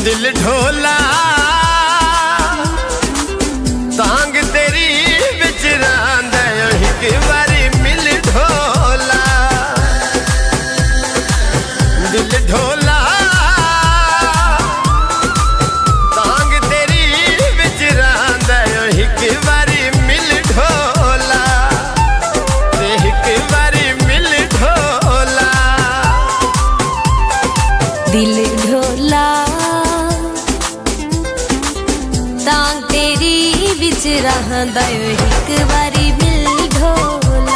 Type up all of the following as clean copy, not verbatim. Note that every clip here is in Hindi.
दिल ढोला तांग तेरी बिच रांदा एक बारी मिल ढोला। दिल ढोला तांग तेरी बिच रांदा एक बारी मिल ढोला। एक बारी मिल ढोला। दिल ढोला तांग तेरी बिच रहंदा एक बारी मिल ढोला।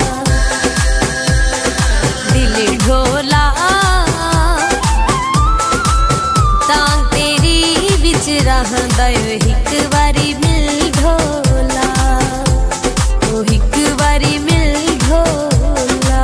दिल ढोला तांग तेरी बिच रहंदा एक बारी मिल ढोला। ओ एक बारी मिल ढोला।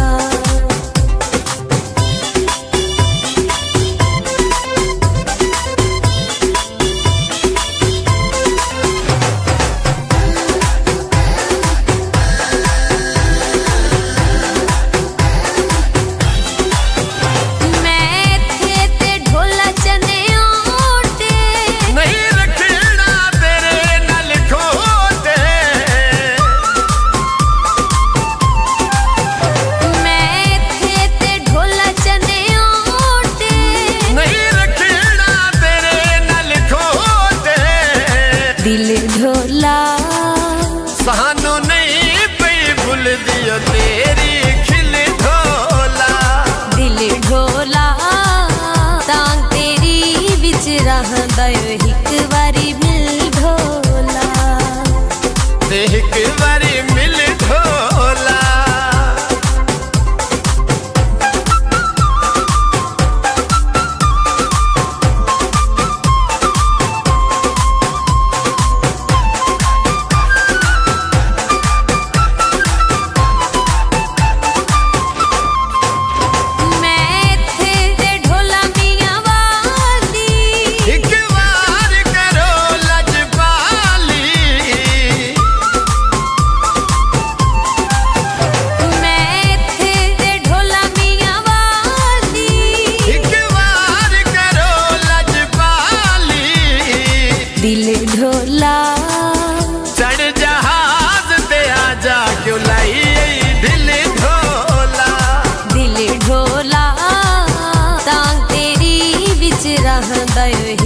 दिल ढोला सानू नहीं पई भूल दियो तेरी खिल ढोला। दिल ढोला तांग तेरी बिच रहंदा एक बारी मिल ढोला। एक बारी मिल ढोला। दिल ढोला चढ़ जहाज ते आजा क्यों लाई दिल ढोला। दिल ढोला तांग तेरी बिच रहंदा